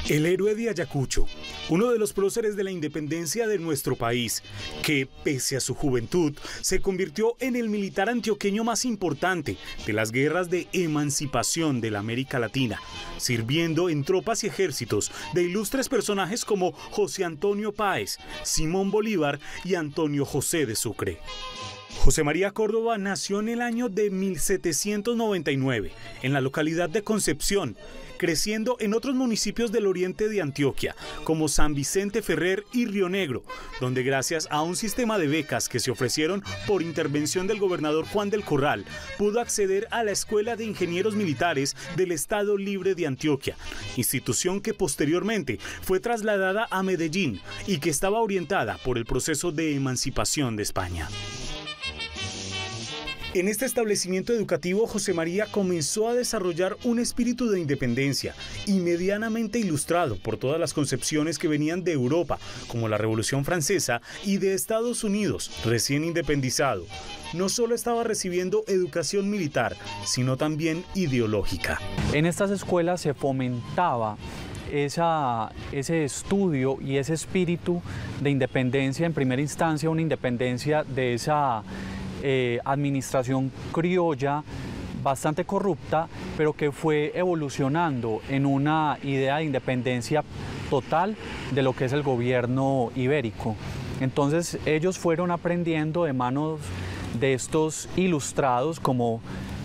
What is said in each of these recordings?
El héroe de Ayacucho, uno de los próceres de la independencia de nuestro país, que, pese a su juventud, se convirtió en el militar antioqueño más importante de las guerras de emancipación de la América Latina, sirviendo en tropas y ejércitos de ilustres personajes como José Antonio Páez, Simón Bolívar y Antonio José de Sucre. José María Córdoba nació en el año de 1799, en la localidad de Concepción, creciendo en otros municipios del oriente de Antioquia, como San Vicente Ferrer y Río Negro, donde gracias a un sistema de becas que se ofrecieron por intervención del gobernador Juan del Corral, pudo acceder a la Escuela de Ingenieros Militares del Estado Libre de Antioquia, institución que posteriormente fue trasladada a Medellín y que estaba orientada por el proceso de emancipación de España. En este establecimiento educativo, José María comenzó a desarrollar un espíritu de independencia y medianamente ilustrado por todas las concepciones que venían de Europa, como la Revolución Francesa, y de Estados Unidos, recién independizado. No solo estaba recibiendo educación militar, sino también ideológica. En estas escuelas se fomentaba ese estudio y ese espíritu de independencia, en primera instancia una independencia de esa administración criolla bastante corrupta, pero que fue evolucionando en una idea de independencia total de lo que es el gobierno ibérico. Entonces ellos fueron aprendiendo de manos de estos ilustrados como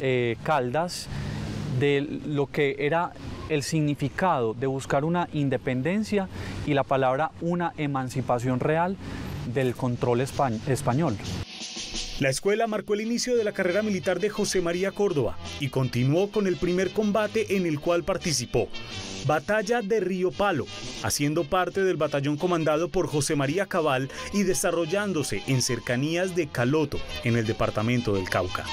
Caldas de lo que era el significado de buscar una independencia y la palabra una emancipación real del control español. La escuela marcó el inicio de la carrera militar de José María Córdoba y continuó con el primer combate en el cual participó, Batalla de Río Palo, haciendo parte del batallón comandado por José María Cabal y desarrollándose en cercanías de Caloto, en el departamento del Cauca.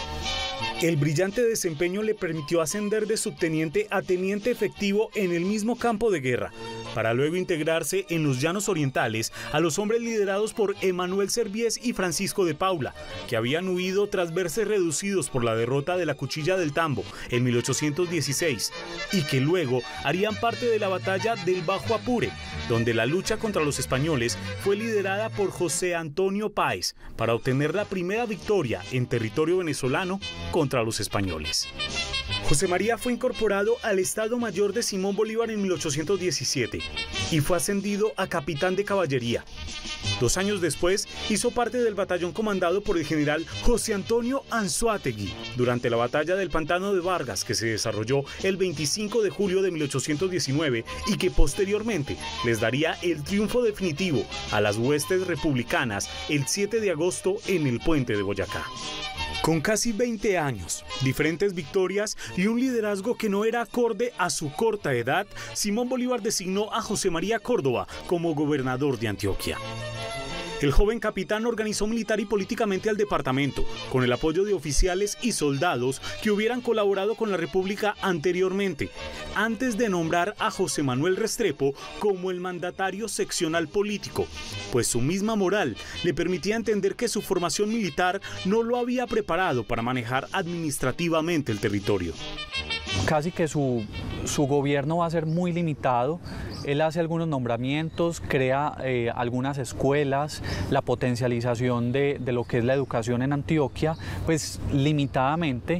El brillante desempeño le permitió ascender de subteniente a teniente efectivo en el mismo campo de guerra, para luego integrarse en los Llanos Orientales a los hombres liderados por Emanuel Serviés y Francisco de Paula, que habían huido tras verse reducidos por la derrota de la Cuchilla del Tambo en 1816, y que luego harían parte de la batalla del Bajo Apure, donde la lucha contra los españoles fue liderada por José Antonio Páez para obtener la primera victoria en territorio venezolano contra los españoles. José María fue incorporado al Estado Mayor de Simón Bolívar en 1817 y fue ascendido a capitán de caballería. 2 años después hizo parte del batallón comandado por el general José Antonio Anzoátegui durante la batalla del Pantano de Vargas, que se desarrolló el 25 de julio de 1819 y que posteriormente les daría el triunfo definitivo a las huestes republicanas el 7 de agosto en el Puente de Boyacá. Con casi 20 años, diferentes victorias y un liderazgo que no era acorde a su corta edad, Simón Bolívar designó a José María Córdoba como gobernador de Antioquia. El joven capitán organizó militar y políticamente al departamento, con el apoyo de oficiales y soldados que hubieran colaborado con la República anteriormente, antes de nombrar a José Manuel Restrepo como el mandatario seccional político, pues su misma moral le permitía entender que su formación militar no lo había preparado para manejar administrativamente el territorio. Casi que su gobierno va a ser muy limitado. Él hace algunos nombramientos, crea algunas escuelas, la potencialización de lo que es la educación en Antioquia, pues limitadamente,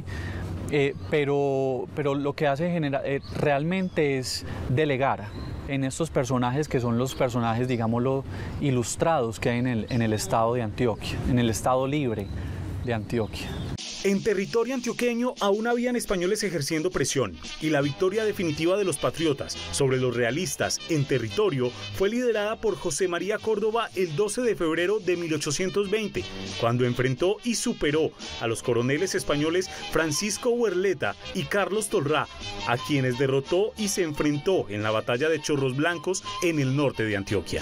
pero lo que hace realmente es delegar en estos personajes que son los personajes, digámoslo, ilustrados que hay en el estado de Antioquia, en el estado libre de Antioquia. En territorio antioqueño aún habían españoles ejerciendo presión y la victoria definitiva de los patriotas sobre los realistas en territorio fue liderada por José María Córdoba el 12 de febrero de 1820, cuando enfrentó y superó a los coroneles españoles Francisco Huerleta y Carlos Tolrá, a quienes derrotó y se enfrentó en la batalla de Chorros Blancos en el norte de Antioquia.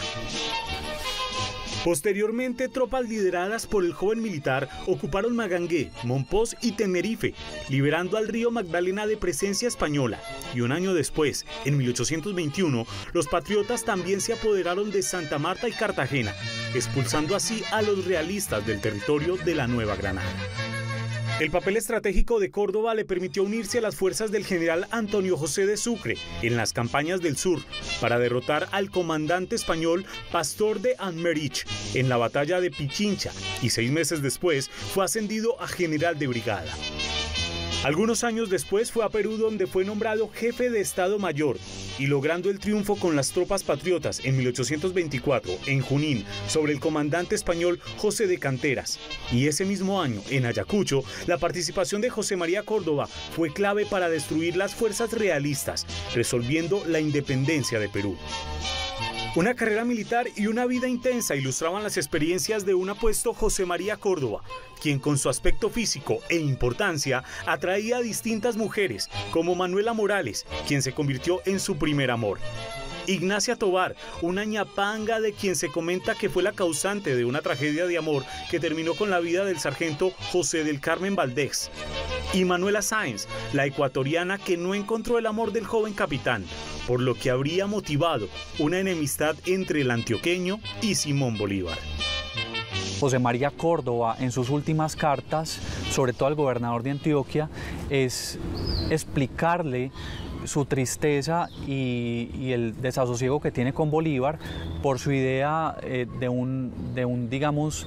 Posteriormente, tropas lideradas por el joven militar ocuparon Magangué, Monpós y Tenerife, liberando al río Magdalena de presencia española. Y un año después, en 1821, los patriotas también se apoderaron de Santa Marta y Cartagena, expulsando así a los realistas del territorio de la Nueva Granada. El papel estratégico de Córdoba le permitió unirse a las fuerzas del general Antonio José de Sucre en las campañas del sur para derrotar al comandante español Pastor de Aymerich en la batalla de Pichincha, y 6 meses después fue ascendido a general de brigada. Algunos años después fue a Perú, donde fue nombrado jefe de Estado Mayor, y logrando el triunfo con las tropas patriotas en 1824 en Junín sobre el comandante español José de Canteras. Y ese mismo año, en Ayacucho, la participación de José María Córdoba fue clave para destruir las fuerzas realistas, resolviendo la independencia de Perú. Una carrera militar y una vida intensa ilustraban las experiencias de un apuesto José María Córdoba, quien con su aspecto físico e importancia atraía a distintas mujeres, como Manuela Morales, quien se convirtió en su primer amor. Ignacia Tovar, una ñapanga de quien se comenta que fue la causante de una tragedia de amor que terminó con la vida del sargento José del Carmen Valdés. Y Manuela Sáenz, la ecuatoriana que no encontró el amor del joven capitán, por lo que habría motivado una enemistad entre el antioqueño y Simón Bolívar. José María Córdoba, en sus últimas cartas, sobre todo al gobernador de Antioquia, es explicarle su tristeza y el desasosiego que tiene con Bolívar por su idea de un digamos,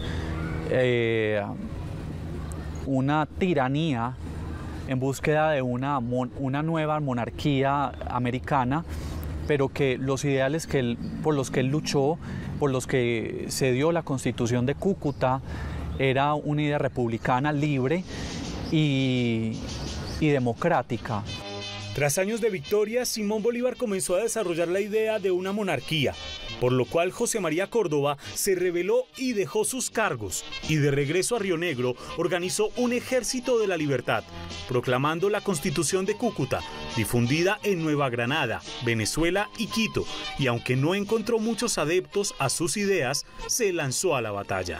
una tiranía en búsqueda de una nueva monarquía americana, pero que los ideales por los que él luchó, por los que se dio la Constitución de Cúcuta, era una idea republicana libre y democrática. Tras años de victoria, Simón Bolívar comenzó a desarrollar la idea de una monarquía, por lo cual José María Córdoba se rebeló y dejó sus cargos, y de regreso a Río Negro organizó un ejército de la libertad, proclamando la Constitución de Cúcuta, difundida en Nueva Granada, Venezuela y Quito, y aunque no encontró muchos adeptos a sus ideas, se lanzó a la batalla.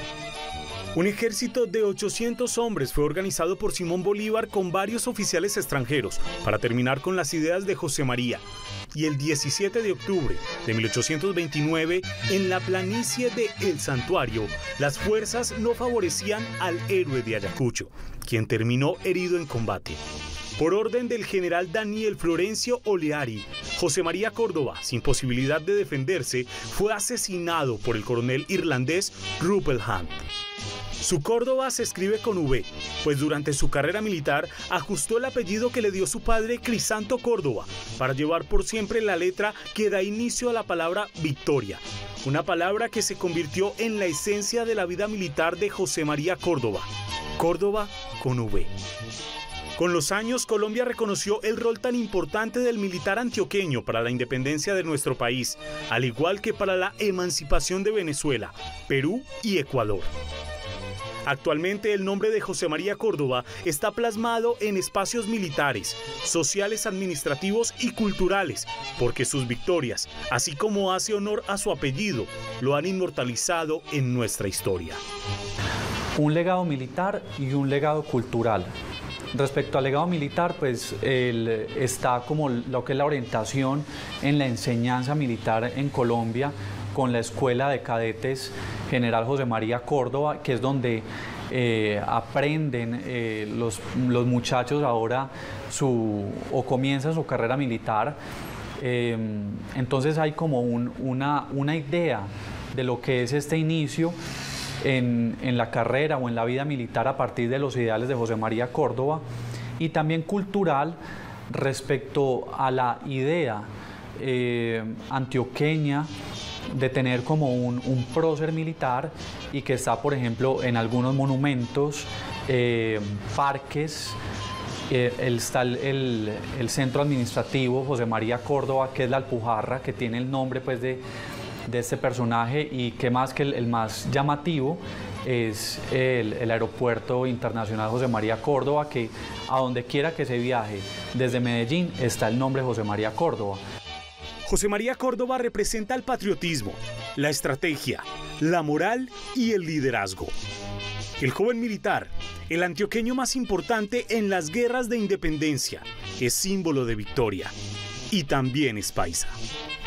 Un ejército de 800 hombres fue organizado por Simón Bolívar con varios oficiales extranjeros para terminar con las ideas de José María. Y el 17 de octubre de 1829, en la planicie de El Santuario, las fuerzas no favorecían al héroe de Ayacucho, quien terminó herido en combate. Por orden del general Daniel Florencio Oleari, José María Córdoba, sin posibilidad de defenderse, fue asesinado por el coronel irlandés Rupert Hunt. Su Córdoba se escribe con V, pues durante su carrera militar ajustó el apellido que le dio su padre Crisanto Córdoba para llevar por siempre la letra que da inicio a la palabra victoria, una palabra que se convirtió en la esencia de la vida militar de José María Córdoba, Córdoba con V. Con los años, Colombia reconoció el rol tan importante del militar antioqueño para la independencia de nuestro país, al igual que para la emancipación de Venezuela, Perú y Ecuador. Actualmente el nombre de José María Córdoba está plasmado en espacios militares, sociales, administrativos y culturales, porque sus victorias, así como hace honor a su apellido, lo han inmortalizado en nuestra historia. Un legado militar y un legado cultural. Respecto al legado militar, pues está como lo que es la orientación en la enseñanza militar en Colombia, con la Escuela de Cadetes General José María Córdoba, que es donde aprenden los muchachos ahora o comienzan su carrera militar. Entonces hay como una idea de lo que es este inicio en la carrera o en la vida militar a partir de los ideales de José María Córdoba, y también cultural respecto a la idea antioqueña de tener como un prócer militar, y que está, por ejemplo, en algunos monumentos, parques. Está el centro administrativo José María Córdoba, que es la Alpujarra, que tiene el nombre pues de este personaje, y que más que el más llamativo es el aeropuerto internacional José María Córdoba, que a donde quiera que se viaje desde Medellín está el nombre José María Córdoba. José María Córdoba representa el patriotismo, la estrategia, la moral y el liderazgo. El joven militar, el antioqueño más importante en las guerras de independencia, es símbolo de victoria y también es paisa.